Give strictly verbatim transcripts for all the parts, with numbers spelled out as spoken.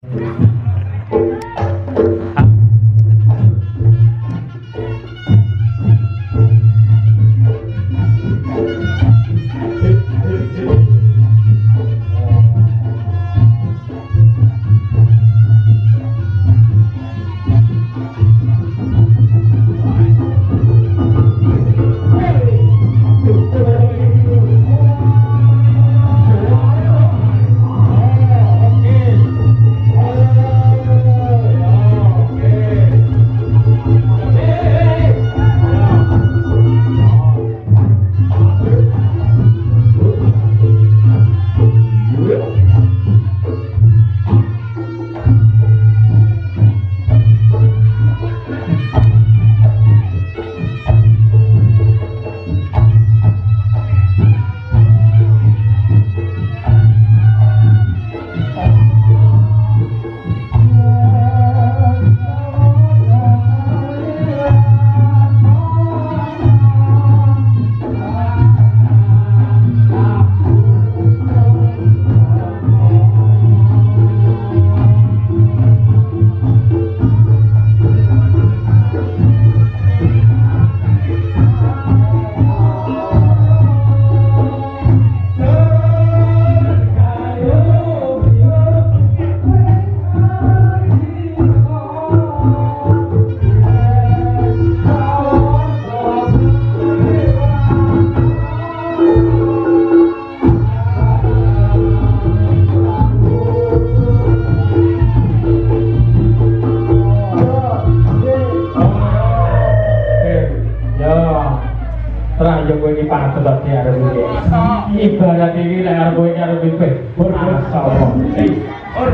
Ibarat ini lah arbo ini arbo itu, orang sama. Eh, or,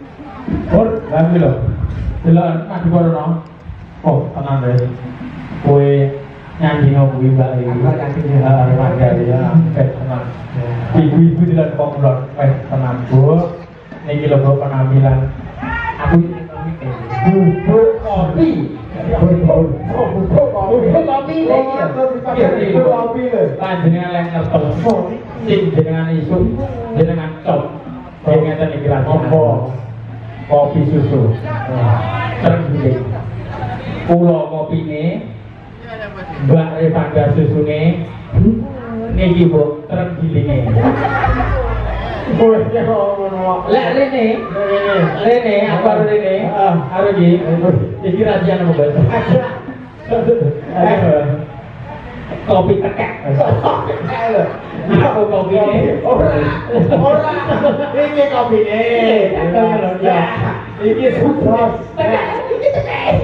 or, lagi loh. Jelas, nanti baru nong. Oh, tenang deh. Kue nyanyi nong kue mbak ini. Ah, remaja dia. Eh, tenang. Ibu-ibu tidak komplot. Eh, tenang bu. Ini logo penampilan. Aku bubuk kopi. Bubuk kopi. Bubuk kopi. Panjenengan yang ngertos. Sing dengan isu, dengan cop, dengan tadi kira-kira kopi susu, tergiling. Pulau kopi ini, Mbak Revanda susu ini, niki bu tergiling. Lek Rene, Rene, apa Rene? Harus di, jadi raja nama bahasa. Kopi tekek. Aku kopi ini. Orang, orang. Ini kopi ini. Ini sudah. Ini tekek.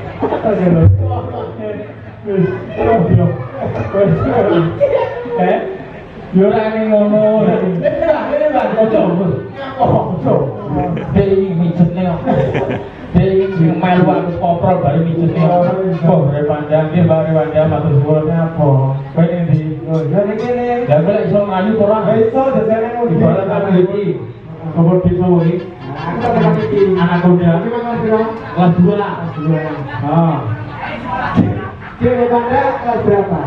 Eh? Yura ini ngono. Ini lah, ini lah. Kocok. Kocok. Dia ini mijetnya. Dia ini melu aku koprol baru mijetnya. Oh, Revanda, dia baru Revanda matur suwunnya apa? Kowe ndi? Oh, ya ngene. Lah kok iso ngayu ora? Iso dasane ngono di barat aku iki. Nomor tiga iki. Aku tak iki. Anak muda. Kelas dua. Kelas dua. Ah. Dia Revanda kelas berapa?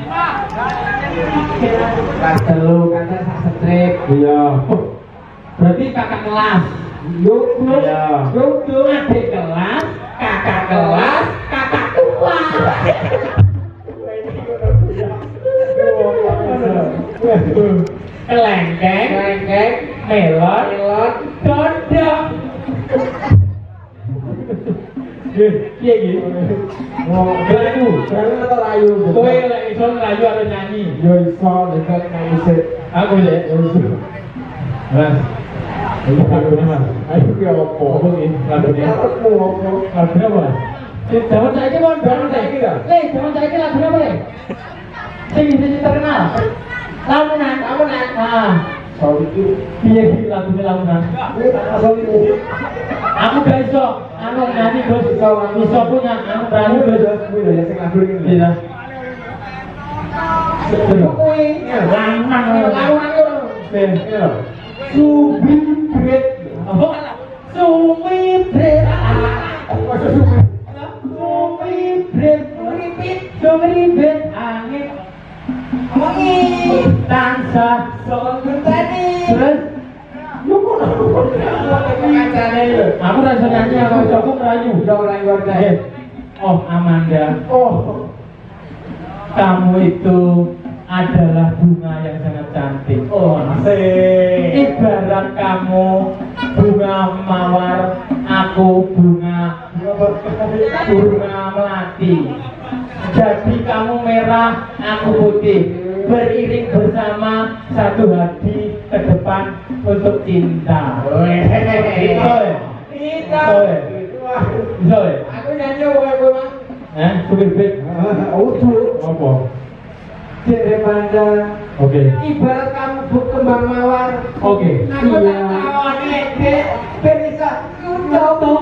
Kelas telu kan sak strip. Iya. Berarti kakak kelas. Yo, yo, yo, yo, adik kelas, kakak kelas, kakak tua. Kelengkeng, kelengkeng, melon, melon, dodok. Iya gitu. Oh, rayu, rayu atau rayu? Kowe lek iso rayu harus nyanyi. Yo iso, nek nyanyi sih. Aku ya, yo iso. Mas. Ini lagunya mas. Ayo ki opo? Opo ki? Lagunya. Lagunya apa? Zaman saiki mon, zaman saiki lho. Le, zaman saiki lagunya apa? Sing sing terkenal. Lamunan, lamunan. Ah. Soal itu piye iki lagunya lamunan? Aku gak iso, anu nyanyi Gus, iso punya anu berani Gus. Kuwi lho ya sing lagu iki. Iya. Kuwi lanang lamunan yo. Ben, iya. Subibret, apa? Subibret, subibret, ribet, subibret, angin, angin, tansah, soal tadi. Terus, lu kok nggak kancane lu? Apa bisa nyanyi apa aku merayu. Udah orang warga. Oh Amanda. Oh. Kamu itu adalah bunga yang sangat cantik. Oh, asik. Ibarat kamu bunga mawar, aku bunga bunga melati. Jadi kamu merah, aku putih. Beriring bersama satu hati ke depan untuk cinta. Kita. Bisa ya? Aku nyanyi wae kowe, Mas. Eh, supir bed. Udu. Apa? Daripada Oke. ibarat kamu berkembang mawar. Oke. Aku tak tawane dek, ben bisa nutup.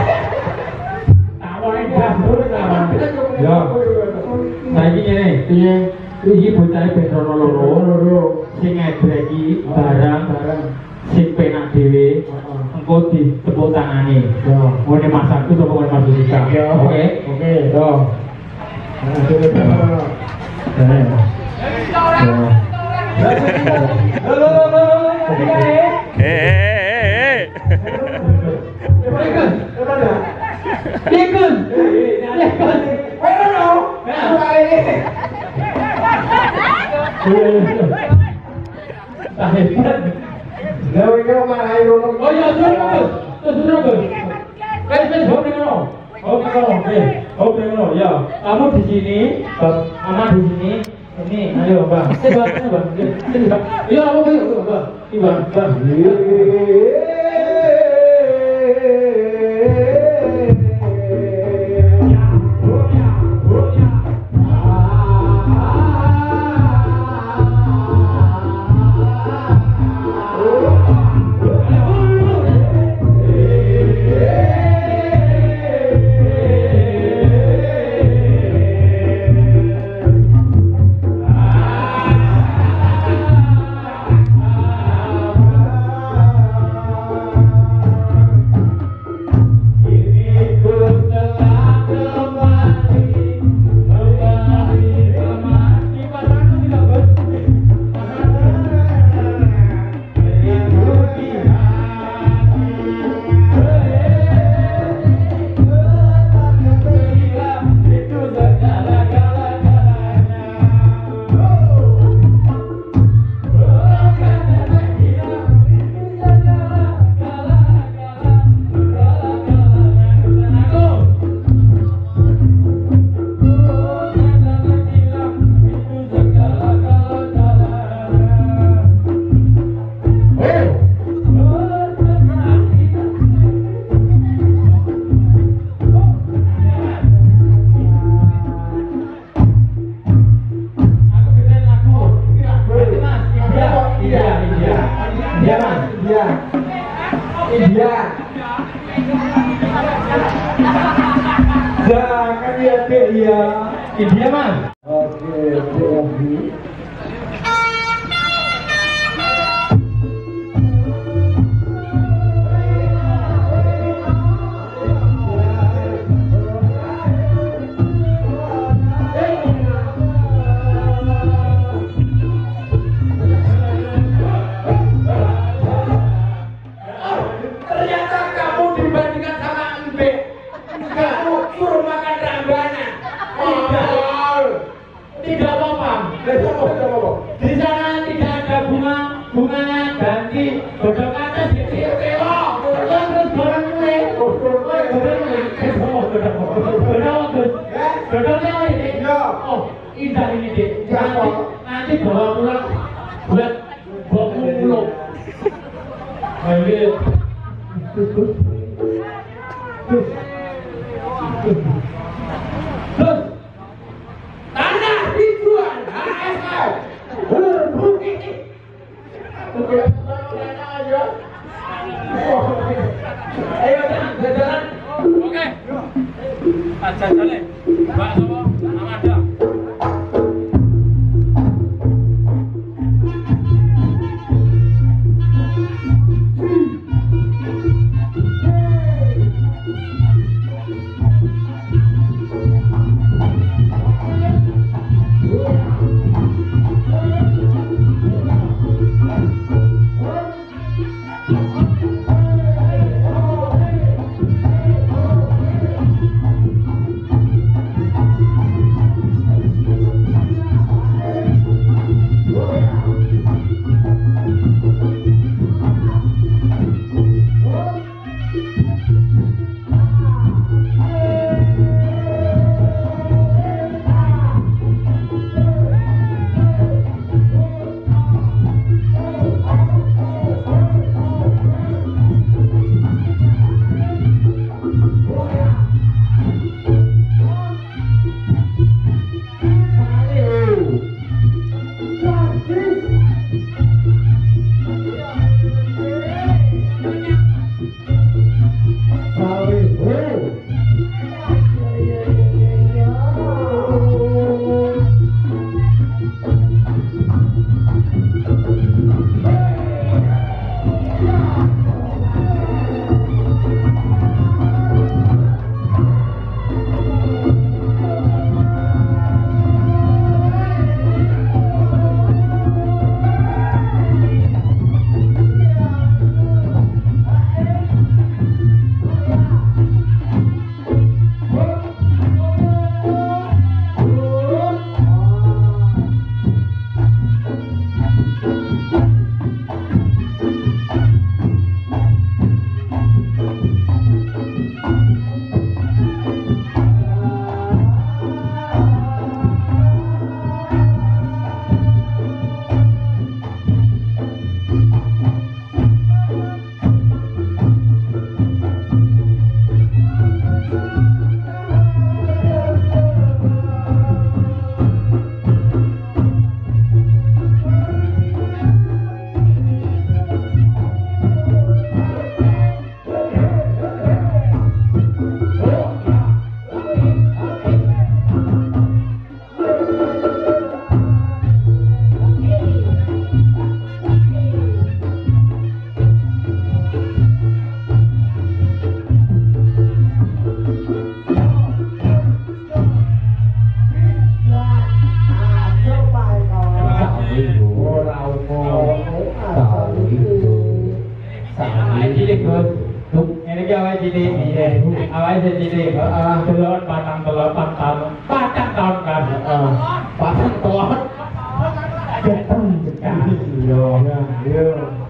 Tawane gambur kawan. Ya. Saiki ngene, piye? Iki bocah Petrono loro, loro sing ngedrek iki barang-barang sing penak dhewe. Engko ditepuk tangane. Yo, ngene masakku sapa ngene Mas Dika. Oke. Oke. Yo. Nah, dhewe berapa? Kamu di sini, Mama di sini. Ini, ayo bang, ini bang, ini bang, ini bang, iya apa bang, bang, ini bang, bang. Jangan ya dek ya. India mas. Oke, oke. Di sana tidak ada bunga, bunganya ganti, dodol atas di Teo, terus barang gue, dodolnya ini, oh indah ini deh, nanti nanti bawa pulang buat bawa pulang, baik, terus tanah ribuan H S L. Ayo jalan. Oke. Aja jalan. Mbak Sopo, Amanda. Awalnya jadi telur batang telur batang batang tahun kan batang telur batang sekali yo yo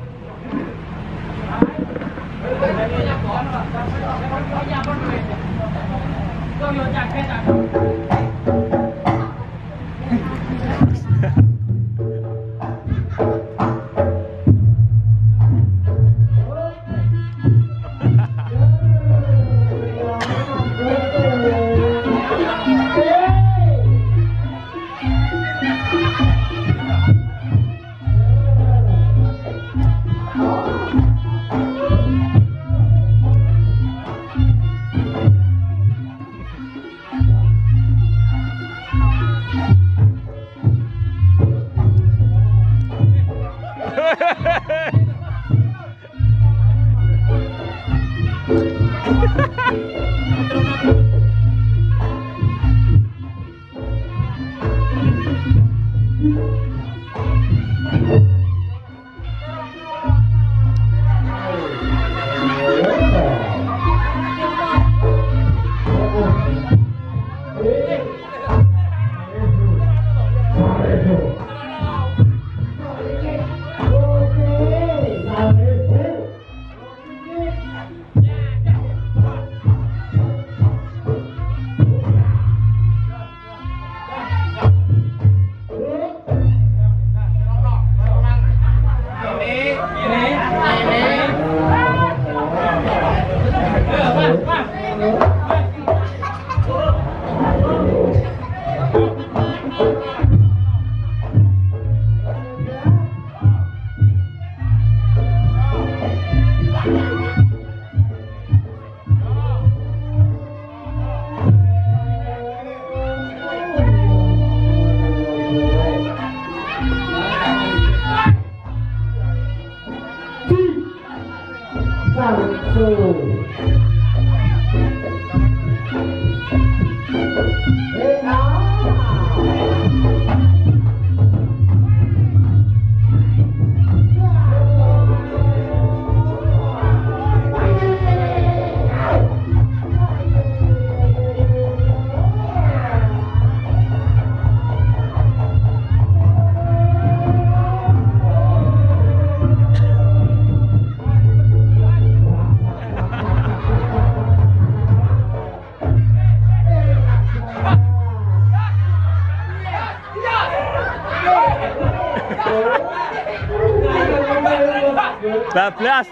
bablas.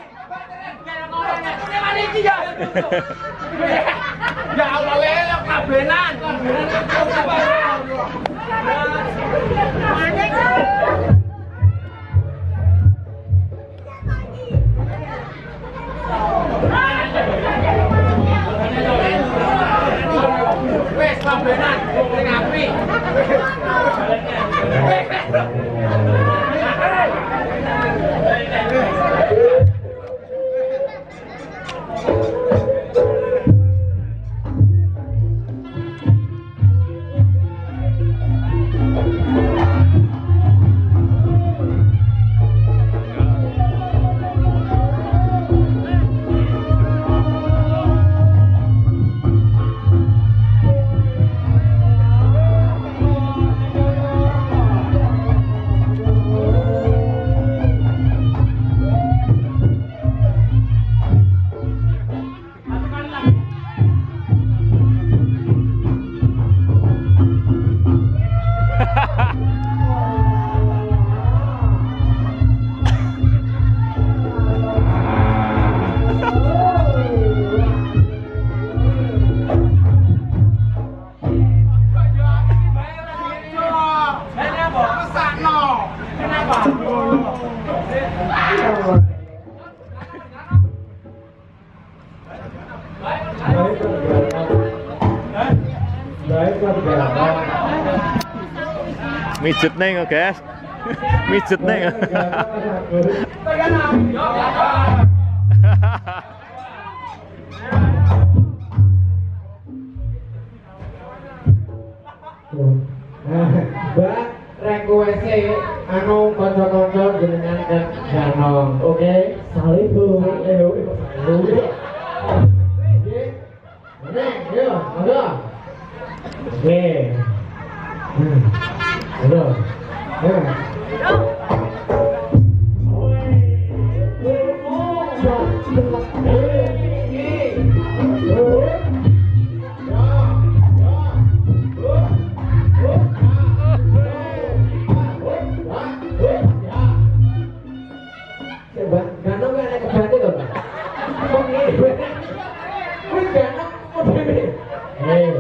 Ya Allah lelok kabenan. Kabenan. Mijet neng guys. Mijet neng. Mbak, rek W C anu kanca-kanca jenengan dan Danong. Oke, salihu. Eh, salihu. Oke. Neng, yo, ada. Oke. Hmm. Ada. Ya. Ganong kan ada kebantu tuh, Pak. Kok ini? Wih, ganong kok ini? Eh,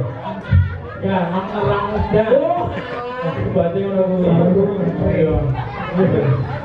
ganong orang muda. Aku berarti orang muda. Ayo.